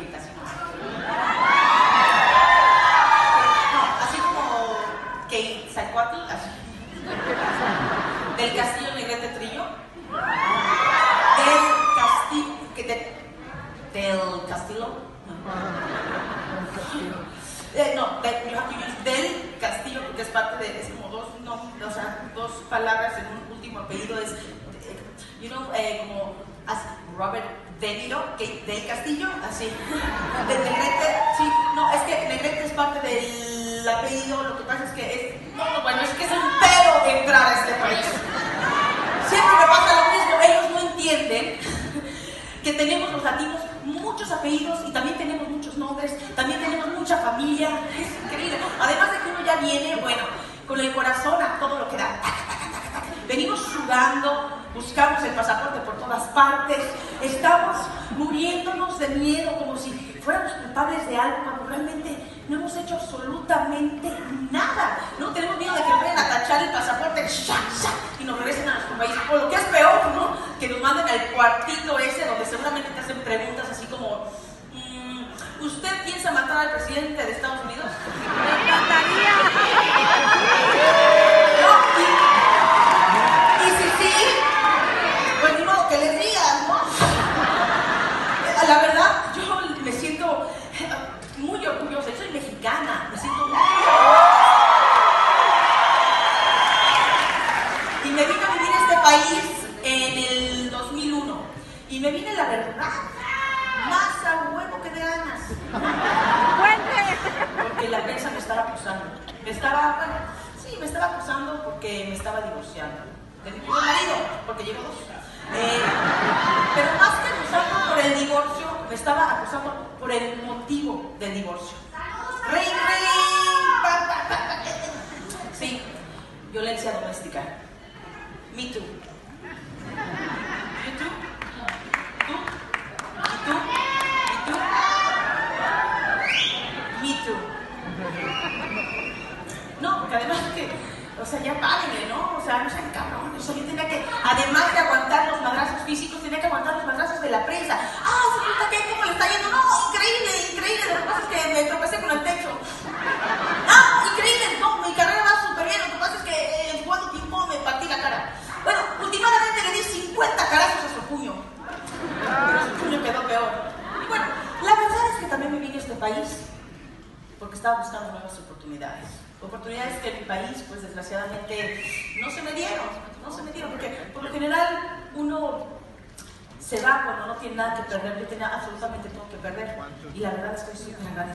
Negrete, así como. No, así como Quetzalcóatl, así. Del Castillo Negrete Trillo. Del Castillo. No, del Castillo, porque es parte de, es como dos, no, o sea, dos palabras en un último apellido, es, como así, Robert De Niro, del Castillo, así, de Negrete, sí, no, es que Negrete es parte del apellido, lo que pasa es que es, bueno, es que es un pedo entrar a este país. Siempre me pasa lo mismo, ellos no entienden que tenemos los latinos muchos apellidos y también tenemos muchos nombres, también tenemos mucha familia, es increíble. Además de que uno ya viene, bueno, con el corazón a todo lo que da. Venimos sudando, buscamos el pasaporte por todas partes, estamos muriéndonos de miedo como si fuéramos culpables de algo cuando realmente no hemos hecho absolutamente nada. No tenemos miedo de que nos vayan a tachar el pasaporte y nos regresen a nuestro país. O lo que es peor, ¿no? Que nos manden al cuartito ese donde seguramente te hacen preguntas así como ¿usted piensa matar al presidente de Estados Unidos? ¡Me encantaría! Y si sí, pues ni modo que les digas, ¿no? La verdad, yo me siento muy orgullosa. Yo soy mexicana, me siento muy orgullosa. Y me vine a vivir a este país en el 2001. Y me vine, la verdad, más a huevo que de ganas. Porque la prensa me estaba acusando. Me estaba acusando porque me estaba divorciando. De mi primer marido, porque llevo dos. Pero más que acusando por el divorcio, me estaba acusando por el motivo del divorcio. ¡Ring, ring! ¡Pa, pa, pa! Sí, violencia doméstica. Me too. You too? ¿Tú? ¿Y tú? ¿Y tú? Me too. No, porque además que, o sea, ya párenle, ¿no? O sea, no sean cabrones. O sea, yo tenía que, además de aguantar los madrazos físicos, tenía que aguantar los madrazos de la prensa. ¡Ah, se ¿cómo le está yendo? No, increíble, increíble. Lo que pasa es que me tropecé con el techo. ¡Ah, increíble! No, mi carrera va súper bien. Lo que pasa es que en cuánto tiempo me partí la cara. Bueno, últimamente le di 50 carazos a su puño. Pero su puño quedó peor. Y bueno, la verdad es que también me vine a este país porque estaba buscando nuevas oportunidades. Oportunidades que en mi país, pues desgraciadamente, no se me dieron, porque por lo general uno se va cuando no tiene nada que perder. Yo tenía absolutamente todo que perder y la verdad es que estoy súper agradecida.